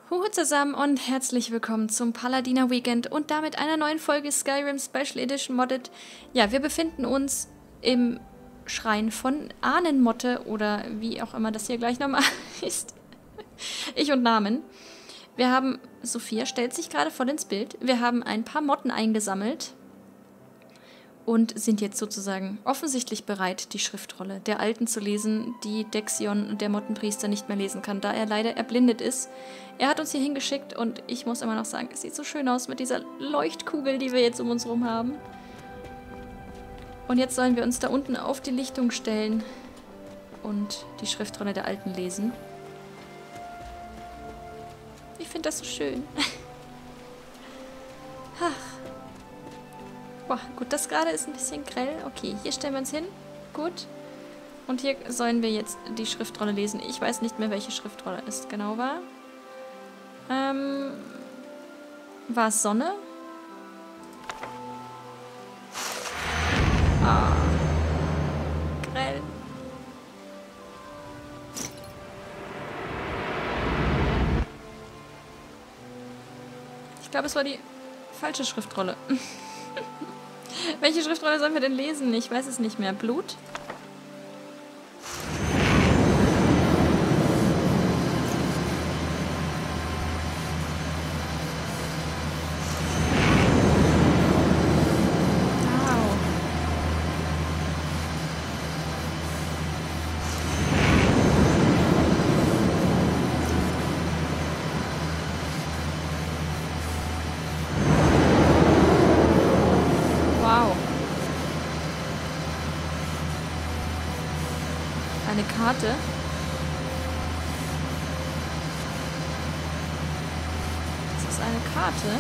Hallo zusammen und herzlich willkommen zum Paladiner Weekend und damit einer neuen Folge Skyrim Special Edition Modded. Ja, wir befinden uns im Schrein von Ahnenmotte oder wie auch immer das hier gleich nochmal ist. Ich und Namen. Wir haben, Sophia stellt sich gerade voll ins Bild, wir haben ein paar Motten eingesammelt und sind jetzt sozusagen offensichtlich bereit, die Schriftrolle der Alten zu lesen, die Dexion, der Mottenpriester, nicht mehr lesen kann, da er leider erblindet ist. Er hat uns hier hingeschickt und ich muss immer noch sagen, es sieht so schön aus mit dieser Leuchtkugel, die wir jetzt um uns herum haben. Und jetzt sollen wir uns da unten auf die Lichtung stellen und die Schriftrolle der Alten lesen. Ich finde das so schön. Ach. Boah, gut, das gerade ist ein bisschen grell. Okay, hier stellen wir uns hin. Gut. Und hier sollen wir jetzt die Schriftrolle lesen. Ich weiß nicht mehr, welche Schriftrolle es genau war. War es Sonne? Ah. Grell. Ich glaube, es war die falsche Schriftrolle. Welche Schriftrolle sollen wir denn lesen? Ich weiß es nicht mehr. Blut? Wow. Wow. Eine Karte. Das ist eine Karte.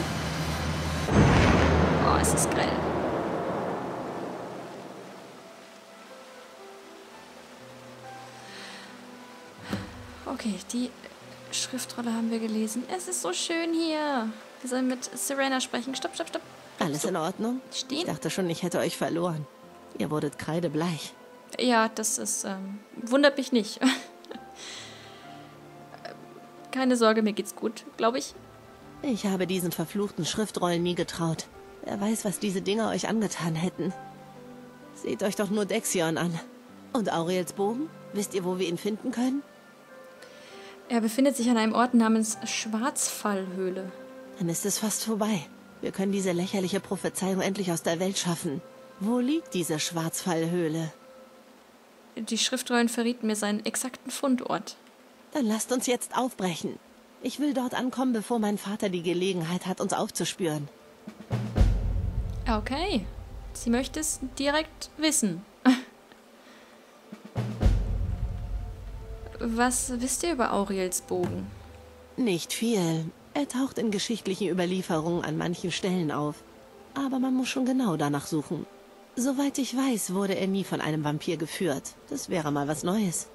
Oh, es ist grell. Okay, die Schriftrolle haben wir gelesen. Es ist so schön hier. Wir sollen mit Serena sprechen. Stopp, stopp, stopp. Alles in Ordnung? Stehen? Ich dachte schon, ich hätte euch verloren. Ihr wurdet kreidebleich. Ja, das ist, wundert mich nicht. Keine Sorge, mir geht's gut, glaube ich. Ich habe diesen verfluchten Schriftrollen nie getraut. Wer weiß, was diese Dinger euch angetan hätten. Seht euch doch nur Dexion an. Und Auriels Bogen? Wisst ihr, wo wir ihn finden können? Er befindet sich an einem Ort namens Schwarzfallhöhle. Dann ist es fast vorbei. Wir können diese lächerliche Prophezeiung endlich aus der Welt schaffen. Wo liegt diese Schwarzfallhöhle? Die Schriftrollen verrieten mir seinen exakten Fundort. Dann lasst uns jetzt aufbrechen. Ich will dort ankommen, bevor mein Vater die Gelegenheit hat, uns aufzuspüren. Okay. Sie möchte es direkt wissen. Was wisst ihr über Auriels Bogen? Nicht viel. Er taucht in geschichtlichen Überlieferungen an manchen Stellen auf. Aber man muss schon genau danach suchen. Soweit ich weiß, wurde er nie von einem Vampir geführt. Das wäre mal was Neues.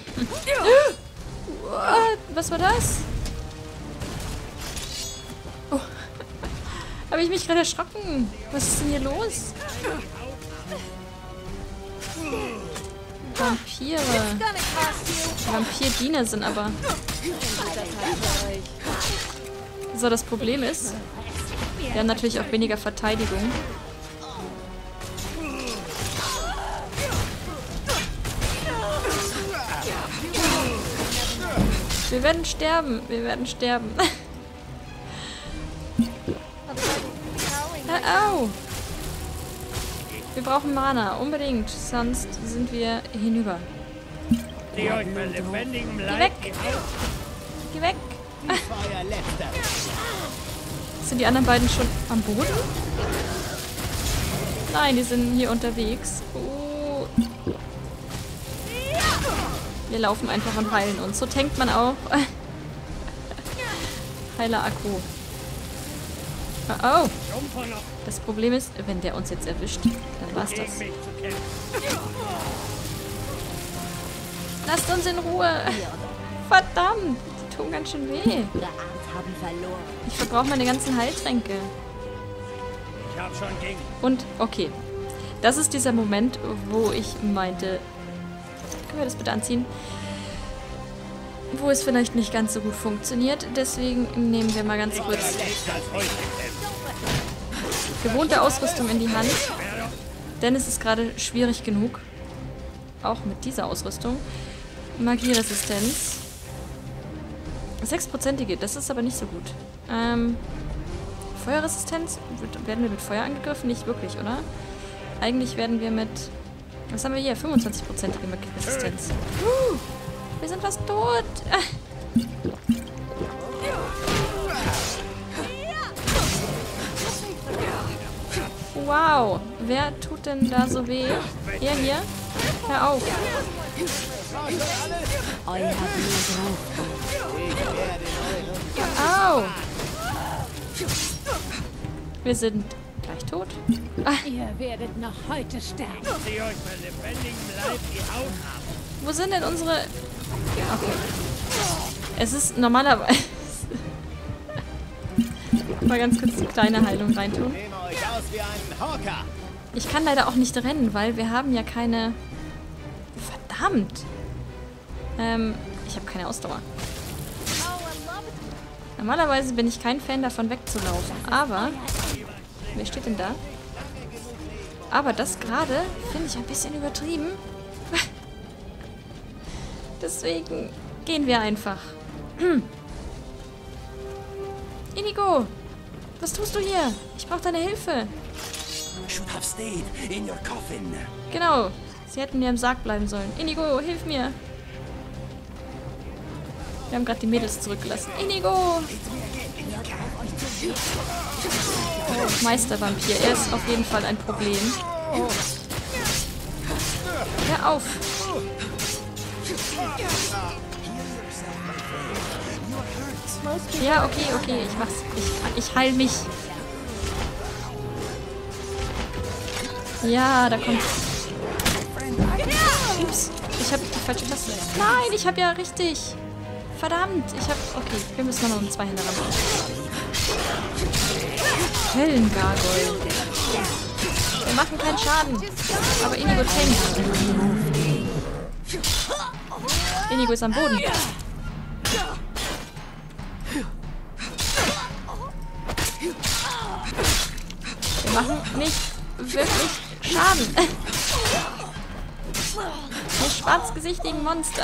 Was war das? Oh. Habe ich mich gerade erschrocken? Was ist denn hier los? Vampire. Vampirdiener sind aber... So, das Problem ist, wir haben natürlich auch weniger Verteidigung. Wir werden sterben. Wir werden sterben. Au! Wir brauchen Mana, unbedingt. Sonst sind wir hinüber. Geh weg! Geh weg! Sind die anderen beiden schon am Boden? Nein, die sind hier unterwegs. Oh. Wir laufen einfach und heilen uns. So tankt man auch. Heiler Akku. Oh. Das Problem ist, wenn der uns jetzt erwischt, dann war's das. Lasst uns in Ruhe. Verdammt. Die tun ganz schön weh. Ich verbrauche meine ganzen Heiltränke. Und, okay. Das ist dieser Moment, wo ich meinte... Können wir das bitte anziehen? wo es vielleicht nicht ganz so gut funktioniert. Deswegen nehmen wir mal ganz kurz gewohnte Ausrüstung in die Hand. Denn es ist gerade schwierig genug. Auch mit dieser Ausrüstung. Magieresistenz. 6%ige, das ist aber nicht so gut. Feuerresistenz? Werden wir mit Feuer angegriffen? Nicht wirklich, oder? Eigentlich werden wir mit... Was haben wir hier? 25%ige Magieresistenz. Wir sind fast tot. Wow. Wer tut denn da so weh? Er hier? Hör auf. Au. Wir sind gleich tot. Ihr werdet noch heute sterben. Sie euch bei lebendigem Leib die Haut ab. Wo sind denn unsere... Okay. Es ist normalerweise... Mal ganz kurz eine kleine Heilung reintun. Ich kann leider auch nicht rennen, weil wir haben ja keine... Verdammt! Ich habe keine Ausdauer. Normalerweise bin ich kein Fan davon wegzulaufen, aber... Wer steht denn da? Aber das gerade finde ich ein bisschen übertrieben. Deswegen gehen wir einfach. Inigo! Was tust du hier? Ich brauche deine Hilfe. Should have stayed in your coffin. Genau. Sie hätten ja im Sarg bleiben sollen. Inigo, hilf mir. Wir haben gerade die Mädels zurückgelassen. Inigo! Meistervampir. Er ist auf jeden Fall ein Problem. Hör auf! Ja, okay. Ich mach's. Ich heil mich. Ja, da kommt... Ups. Ich habe die falsche Taste. Nein, ich habe ja richtig. Verdammt. Ich habe... Okay, wir müssen noch um 2 Hände ran. Höllengargoyle. Wir machen keinen Schaden. Aber Inigo tankt. Inigo ist am Boden. Wir machen nicht wirklich Schaden. Die schwarzgesichtigen Monster.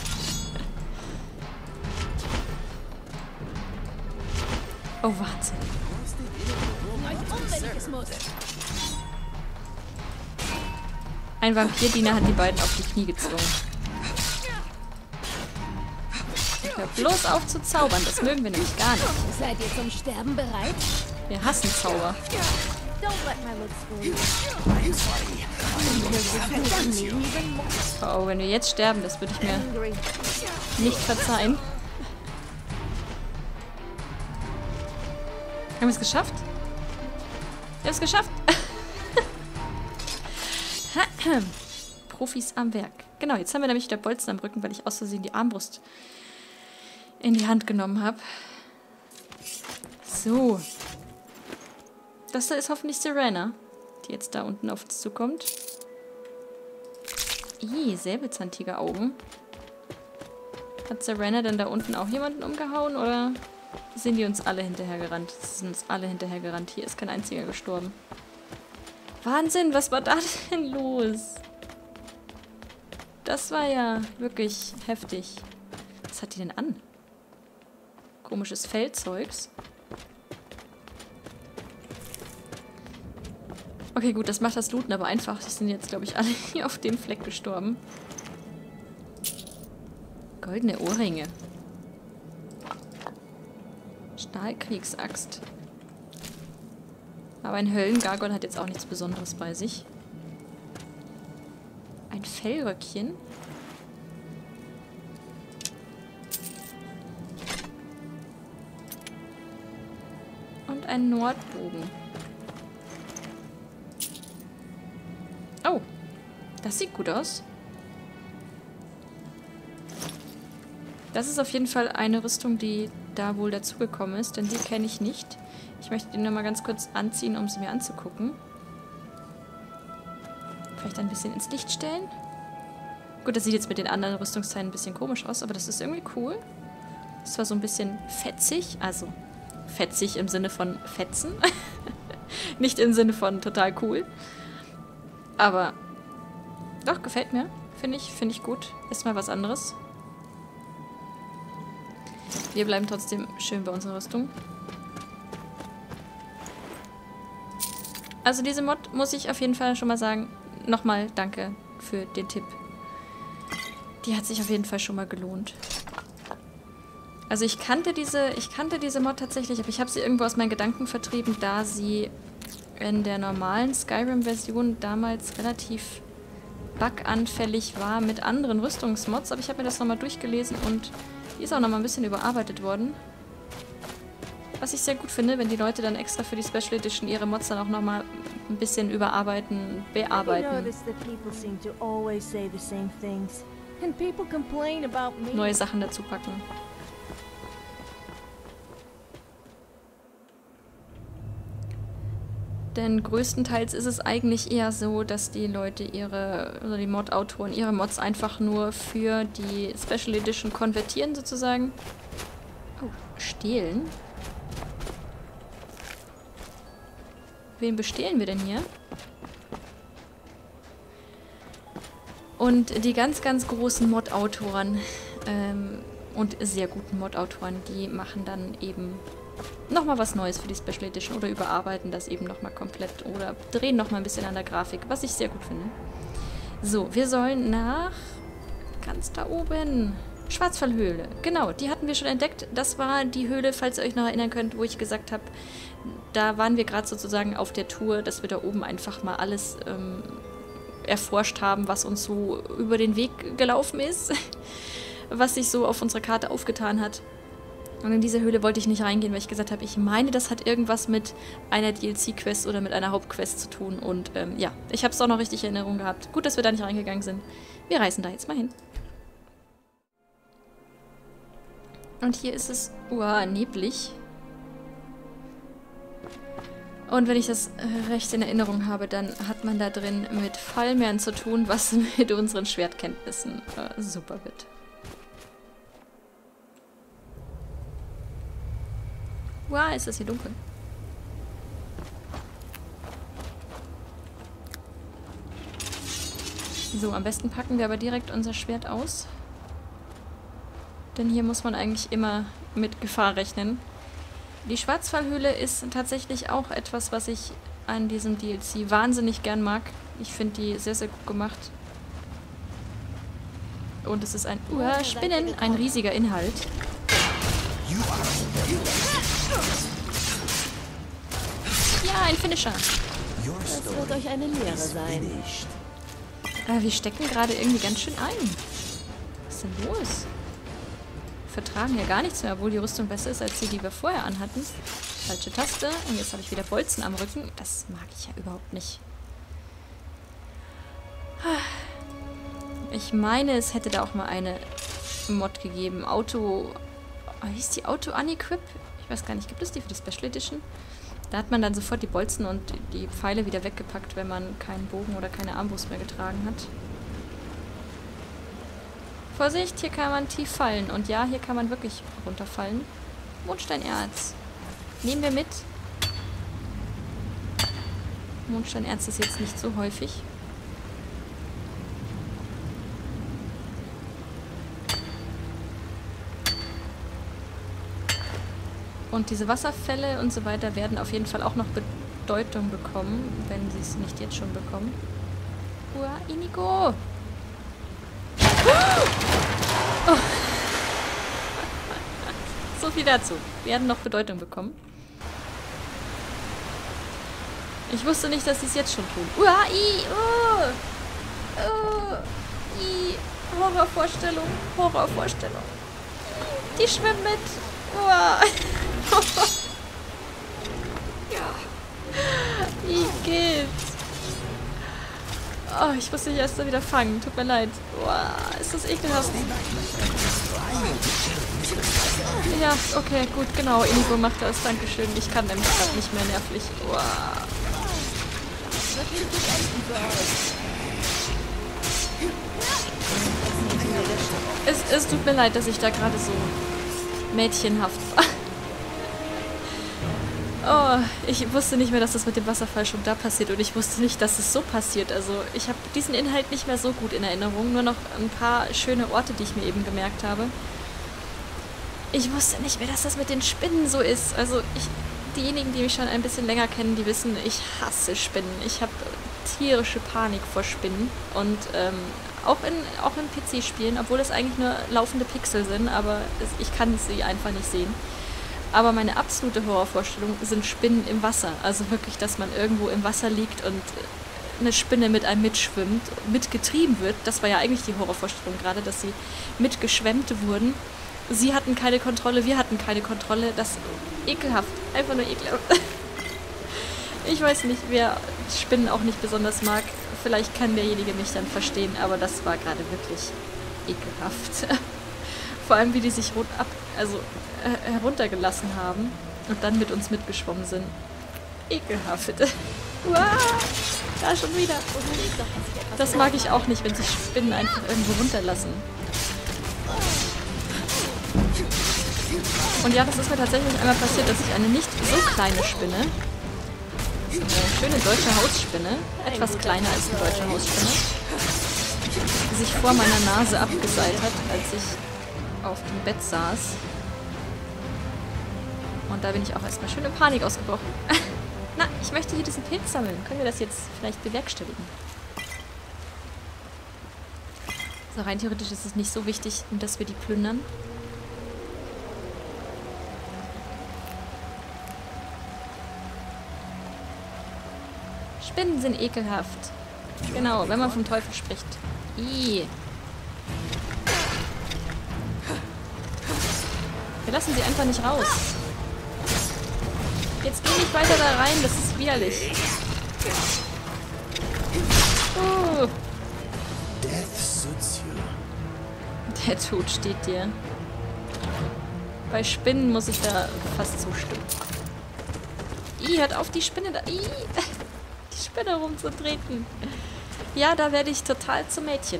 Oh, Wahnsinn. Ein Vampirdiener hat die beiden auf die Knie gezwungen. Hör bloß auf zu zaubern, das mögen wir nämlich gar nicht. Seid ihr zum Sterben bereit? Wir hassen Zauber. Oh, wenn wir jetzt sterben, das würde ich mir nicht verzeihen. Haben wir es geschafft? Wir haben es geschafft. Profis am Werk. Genau, jetzt haben wir nämlich wieder Bolzen am Rücken, weil ich aus Versehen die Armbrust in die Hand genommen habe. So. Das da ist hoffentlich Serena, die jetzt da unten auf uns zukommt. Säbelzahntigeraugen. Hat Serena denn da unten auch jemanden umgehauen, oder sind die uns alle hinterhergerannt? Sind uns alle hinterhergerannt. Hier ist kein einziger gestorben. Wahnsinn, was war da denn los? Das war ja wirklich heftig. Was hat die denn an? Komisches Feldzeugs. Okay, gut, das macht das Looten aber einfach. Die sind jetzt, glaube ich, alle hier auf dem Fleck gestorben. Goldene Ohrringe. Stahlkriegsaxt. Aber ein Höllengargoyle hat jetzt auch nichts Besonderes bei sich. Ein Fellröckchen. Und ein Nordbogen. Oh, das sieht gut aus. Das ist auf jeden Fall eine Rüstung, die da wohl dazugekommen ist, denn die kenne ich nicht. Ich möchte die nur mal ganz kurz anziehen, um sie mir anzugucken. Vielleicht ein bisschen ins Licht stellen. Gut, das sieht jetzt mit den anderen Rüstungsteilen ein bisschen komisch aus, aber das ist irgendwie cool. Das war so ein bisschen fetzig, also fetzig im Sinne von fetzen. Nicht im Sinne von total cool. Aber doch, gefällt mir. Finde ich gut. Ist mal was anderes. Wir bleiben trotzdem schön bei unserer Rüstung. Also diese Mod muss ich auf jeden Fall schon mal sagen. Nochmal danke für den Tipp. Die hat sich auf jeden Fall schon mal gelohnt. Also ich kannte diese Mod tatsächlich, aber ich habe sie irgendwo aus meinen Gedanken vertrieben, da sie in der normalen Skyrim-Version damals relativ buganfällig war mit anderen Rüstungsmods. Aber ich habe mir das nochmal durchgelesen und die ist auch nochmal ein bisschen überarbeitet worden. Was ich sehr gut finde, wenn die Leute dann extra für die Special Edition ihre Mods dann auch nochmal ein bisschen überarbeiten, bearbeiten. Neue Sachen dazu packen. Denn größtenteils ist es eigentlich eher so, dass die Leute oder die Mod-Autoren ihre Mods einfach nur für die Special Edition konvertieren sozusagen. Oh, stehlen? Wen bestehlen wir denn hier? Und die ganz, ganz großen Mod-Autoren und sehr guten Mod-Autoren, die machen dann eben nochmal was Neues für die Special Edition oder überarbeiten das eben nochmal komplett oder drehen nochmal ein bisschen an der Grafik, was ich sehr gut finde. So, wir sollen nach ganz da oben. Schwarzfallhöhle. Genau, die hatten wir schon entdeckt. Das war die Höhle, falls ihr euch noch erinnern könnt, wo ich gesagt habe, da waren wir gerade sozusagen auf der Tour, dass wir da oben einfach mal alles erforscht haben, was uns so über den Weg gelaufen ist, was sich so auf unserer Karte aufgetan hat. Und in diese Höhle wollte ich nicht reingehen, weil ich gesagt habe, ich meine, das hat irgendwas mit einer DLC-Quest oder mit einer Hauptquest zu tun. Und ja, ich habe es auch noch richtig in Erinnerung gehabt. Gut, dass wir da nicht reingegangen sind. Wir reisen da jetzt mal hin. Und hier ist es neblig. Und wenn ich das recht in Erinnerung habe, dann hat man da drin mit Fallmeeren zu tun, was mit unseren Schwertkenntnissen super wird. Wow, ist das hier dunkel. So, am besten packen wir aber direkt unser Schwert aus. Denn hier muss man eigentlich immer mit Gefahr rechnen. Die Schwarzfallhöhle ist tatsächlich auch etwas, was ich an diesem DLC wahnsinnig gern mag. Ich finde die sehr, sehr gut gemacht. Und es ist ein Spinnen, ein riesiger Inhalt. Ja, ein Finisher. Das wird euch eine Lehre sein. Wir stecken gerade irgendwie ganz schön ein. Was ist denn los? Wir vertragen ja gar nichts mehr, obwohl die Rüstung besser ist, als die wir vorher anhatten. Falsche Taste. Und jetzt habe ich wieder Bolzen am Rücken. Das mag ich ja überhaupt nicht. Ich meine, es hätte da auch mal eine Mod gegeben. Hieß die Auto Unequip? Ich weiß gar nicht, gibt es die für die Special Edition? Da hat man dann sofort die Bolzen und die Pfeile wieder weggepackt, wenn man keinen Bogen oder keine Armbrust mehr getragen hat. Vorsicht, hier kann man tief fallen. Und ja, hier kann man wirklich runterfallen. Mondsteinerz. Nehmen wir mit. Mondsteinerz ist jetzt nicht so häufig. Und diese Wasserfälle und so weiter werden auf jeden Fall auch noch Bedeutung bekommen, wenn sie es nicht jetzt schon bekommen. Uah, Inigo! Oh. So viel dazu. Werden noch Bedeutung bekommen. Ich wusste nicht, dass sie es jetzt schon tun. Uah, Horrorvorstellung. Horrorvorstellung. Die schwimmen mit. Uah. Ja. Wie geht's? Oh, ich muss dich erst mal wieder fangen. Tut mir leid. Uah, ist das ekelhaft. Ja, okay, gut, genau. Inigo macht das. Dankeschön. Ich kann nämlich gerade nicht mehr nervlich. Uah. Es tut mir leid, dass ich da gerade so mädchenhaft war. Oh, ich wusste nicht mehr, dass das mit dem Wasserfall schon da passiert und ich wusste nicht, dass es so passiert. Also ich habe diesen Inhalt nicht mehr so gut in Erinnerung, nur noch ein paar schöne Orte, die ich mir eben gemerkt habe. Ich wusste nicht mehr, dass das mit den Spinnen so ist. Also diejenigen, die mich schon ein bisschen länger kennen, die wissen, ich hasse Spinnen. Ich habe tierische Panik vor Spinnen und auch in PC-Spielen, obwohl es eigentlich nur laufende Pixel sind, aber ich kann sie einfach nicht sehen. Aber meine absolute Horrorvorstellung sind Spinnen im Wasser. Also wirklich, dass man irgendwo im Wasser liegt und eine Spinne mit einem mitschwimmt, mitgetrieben wird. Das war ja eigentlich die Horrorvorstellung gerade, dass sie mitgeschwemmt wurden. Sie hatten keine Kontrolle, wir hatten keine Kontrolle. Das ist ekelhaft. Einfach nur ekelhaft. Ich weiß nicht, wer Spinnen auch nicht besonders mag. Vielleicht kann derjenige mich dann verstehen, aber das war gerade wirklich ekelhaft. Vor allem, wie die sich heruntergelassen haben und dann mit uns mitgeschwommen sind. Ekelhaft. Uah, da schon wieder. Das mag ich auch nicht, wenn sich Spinnen einfach irgendwo runterlassen. Und ja, das ist mir tatsächlich einmal passiert, dass ich eine nicht so kleine Spinne, eine schöne deutsche Hausspinne, etwas kleiner als eine deutsche Hausspinne, sich vor meiner Nase abgeseilt hat, als ich auf dem Bett saß. Und da bin ich auch erstmal schön in Panik ausgebrochen. Na, ich möchte hier diesen Pilz sammeln. Können wir das jetzt vielleicht bewerkstelligen? So, rein theoretisch ist es nicht so wichtig, dass wir die plündern. Spinnen sind ekelhaft. Genau, wenn man vom Teufel spricht. Ih. Wir lassen sie einfach nicht raus. Jetzt geh nicht weiter da rein, das ist widerlich. Death suits you. Der Tod steht dir. Bei Spinnen muss ich da fast zustimmen. Ih, hört auf, die Spinne da. Ih, die Spinne rumzutreten. Ja, da werde ich total zum Mädchen.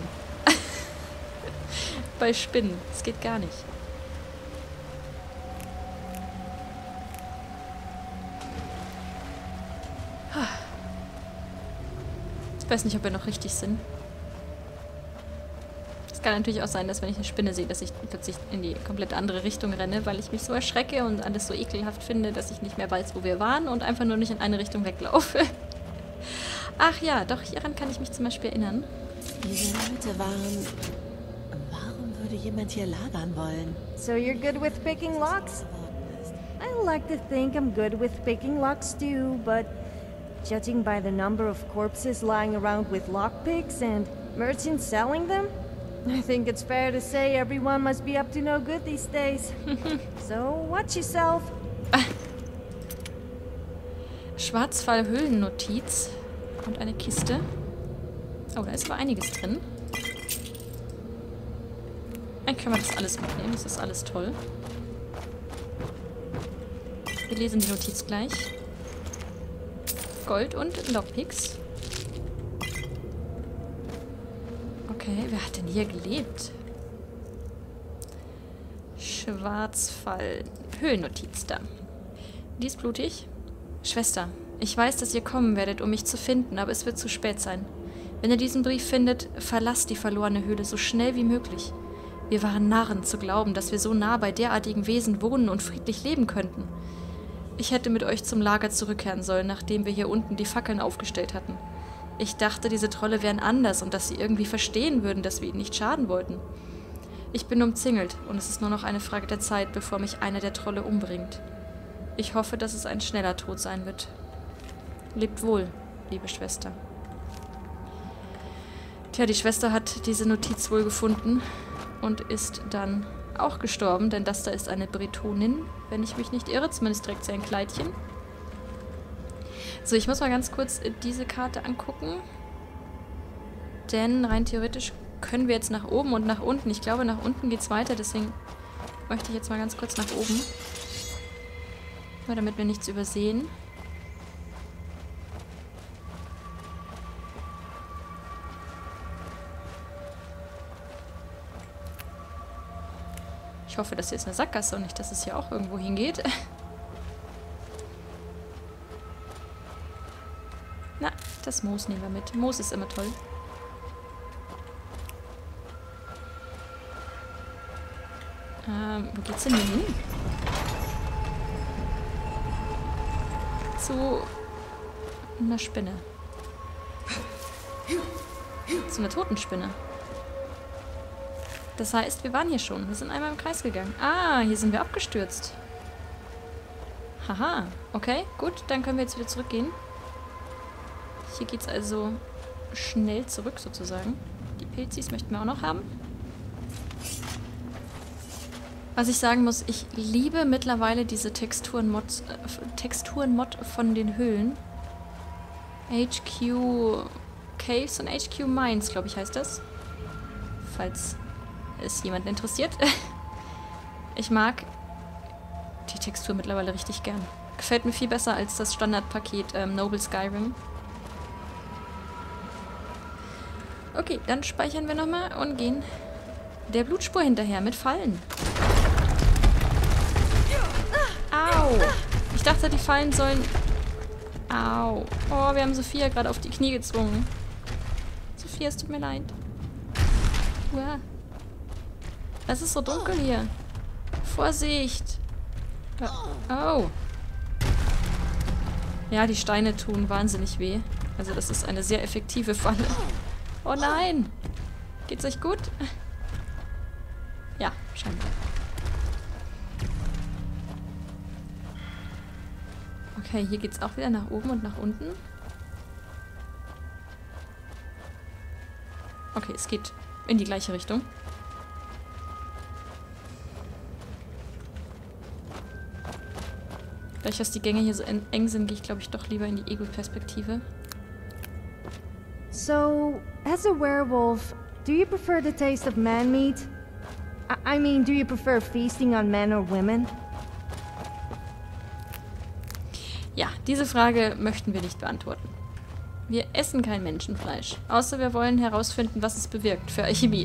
Bei Spinnen. Das geht gar nicht. Ich weiß nicht, ob wir noch richtig sind. Es kann natürlich auch sein, dass wenn ich eine Spinne sehe, dass ich plötzlich in die komplett andere Richtung renne, weil ich mich so erschrecke und alles so ekelhaft finde, dass ich nicht mehr weiß, wo wir waren und einfach nur nicht in eine Richtung weglaufe. Ach ja, doch, hieran kann ich mich zum Beispiel erinnern. Diese Leute waren... Warum würde jemand hier lagern wollen? So you're good with picking locks? I like to think I'm good with picking locks too, but judging by the number of corpses lying around with lockpicks and merchants selling them, I think it's fair to say everyone must be up to no good these days. So watch yourself. Schwarzfall-Höhlennotiz und eine Kiste. Oh, da ist aber einiges drin. Dann können wir das alles mitnehmen. Das ist alles toll. Wir lesen die Notiz gleich. Gold und Lockpicks. Okay, wer hat denn hier gelebt? Schwarzfall. Höhlennotiz da. Die ist blutig. Schwester, ich weiß, dass ihr kommen werdet, um mich zu finden, aber es wird zu spät sein. Wenn ihr diesen Brief findet, verlasst die verlorene Höhle so schnell wie möglich. Wir waren Narren zu glauben, dass wir so nah bei derartigen Wesen wohnen und friedlich leben könnten. Ich hätte mit euch zum Lager zurückkehren sollen, nachdem wir hier unten die Fackeln aufgestellt hatten. Ich dachte, diese Trolle wären anders und dass sie irgendwie verstehen würden, dass wir ihnen nicht schaden wollten. Ich bin umzingelt und es ist nur noch eine Frage der Zeit, bevor mich einer der Trolle umbringt. Ich hoffe, dass es ein schneller Tod sein wird. Lebt wohl, liebe Schwester. Tja, die Schwester hat diese Notiz wohl gefunden und ist dann auch gestorben, denn das da ist eine Bretonin, wenn ich mich nicht irre. Zumindest trägt sie ein Kleidchen. So, ich muss mal ganz kurz diese Karte angucken. Denn rein theoretisch können wir jetzt nach oben und nach unten. Ich glaube, nach unten geht es weiter, deswegen möchte ich jetzt mal ganz kurz nach oben. Nur damit wir nichts übersehen. Ich hoffe, das hier ist eine Sackgasse und nicht, dass es hier auch irgendwo hingeht. Na, das Moos nehmen wir mit. Moos ist immer toll. Wo geht's denn hier hin? Zu einer Spinne. Zu einer Totenspinne. Das heißt, wir waren hier schon. Wir sind einmal im Kreis gegangen. Ah, hier sind wir abgestürzt. Haha. Okay, gut. Dann können wir jetzt wieder zurückgehen. Hier geht's also schnell zurück, sozusagen. Die Pilzis möchten wir auch noch haben. Was ich sagen muss, ich liebe mittlerweile diese Texturen-Mod von den Höhlen. HQ Caves und HQ Mines, glaube ich, heißt das. Falls es jemanden interessiert. Ich mag die Textur mittlerweile richtig gern. Gefällt mir viel besser als das Standardpaket Noble Skyrim. Okay, dann speichern wir nochmal und gehen der Blutspur hinterher mit Fallen. Au! Ich dachte, die Fallen sollen... Au. Oh, wir haben Sophia gerade auf die Knie gezwungen. Sophia, es tut mir leid. Uah. Es ist so dunkel hier. Vorsicht! Oh. Ja, die Steine tun wahnsinnig weh. Also das ist eine sehr effektive Falle. Oh nein! Geht's euch gut? Ja, scheinbar. Okay, hier geht's auch wieder nach oben und nach unten. Okay, es geht in die gleiche Richtung. Dadurch, dass die Gänge hier so eng sind, gehe ich, glaube ich, doch lieber in die Ego-Perspektive. So, as a werewolf, do you prefer the taste of man meat? I mean, do you prefer feasting on men or women? Ja, diese Frage möchten wir nicht beantworten. Wir essen kein Menschenfleisch, außer wir wollen herausfinden, was es bewirkt für Alchemie.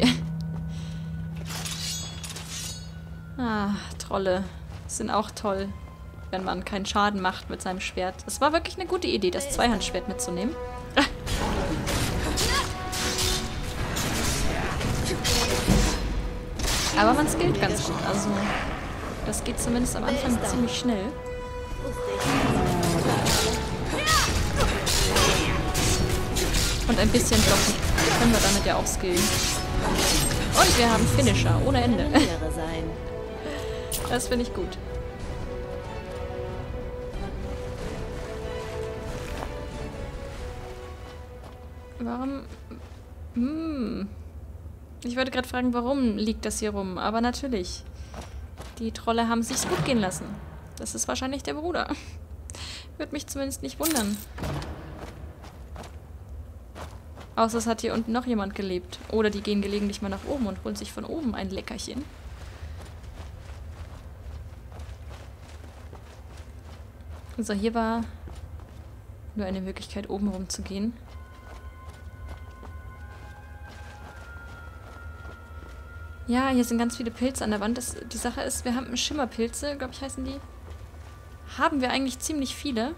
Ah, Trolle sind auch toll, wenn man keinen Schaden macht mit seinem Schwert. Es war wirklich eine gute Idee, das Zweihandschwert mitzunehmen. Aber man skillt ganz gut, also das geht zumindest am Anfang ziemlich schnell. Und ein bisschen blocken können wir damit ja auch skillen. Und wir haben Finisher ohne Ende. Das finde ich gut. Warum... Ich wollte gerade fragen, warum liegt das hier rum? Aber natürlich. Die Trolle haben sich's gut gehen lassen. Das ist wahrscheinlich der Bruder. Würde mich zumindest nicht wundern. Außer es hat hier unten noch jemand gelebt. Oder die gehen gelegentlich mal nach oben und holen sich von oben ein Leckerchen. So, hier war nur eine Möglichkeit, oben rum zu gehen. Ja, hier sind ganz viele Pilze an der Wand. Die Sache ist, wir haben Schimmerpilze, glaube ich, heißen die. Haben wir eigentlich ziemlich viele.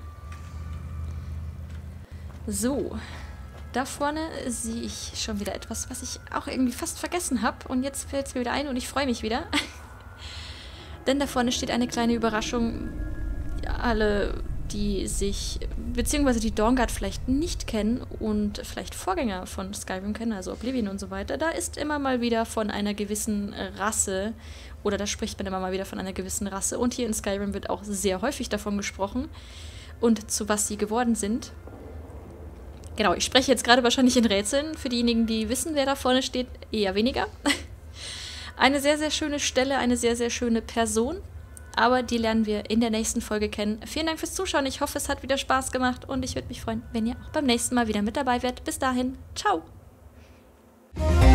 So. Da vorne sehe ich schon wieder etwas, was ich auch irgendwie fast vergessen habe. Und jetzt fällt es mir wieder ein und ich freue mich wieder. Denn da vorne steht eine kleine Überraschung. Alle, die sich, beziehungsweise die Dawnguard vielleicht nicht kennen und vielleicht Vorgänger von Skyrim kennen, also Oblivion und so weiter, da ist immer mal wieder von einer gewissen Rasse, oder da spricht man immer mal wieder von einer gewissen Rasse. Und hier in Skyrim wird auch sehr häufig davon gesprochen und zu was sie geworden sind. Genau, ich spreche jetzt gerade wahrscheinlich in Rätseln. Für diejenigen, die wissen, wer da vorne steht, eher weniger. Eine sehr, sehr schöne Stelle, eine sehr, sehr schöne Person. Aber die lernen wir in der nächsten Folge kennen. Vielen Dank fürs Zuschauen. Ich hoffe, es hat wieder Spaß gemacht. Und ich würde mich freuen, wenn ihr auch beim nächsten Mal wieder mit dabei wärt. Bis dahin, ciao!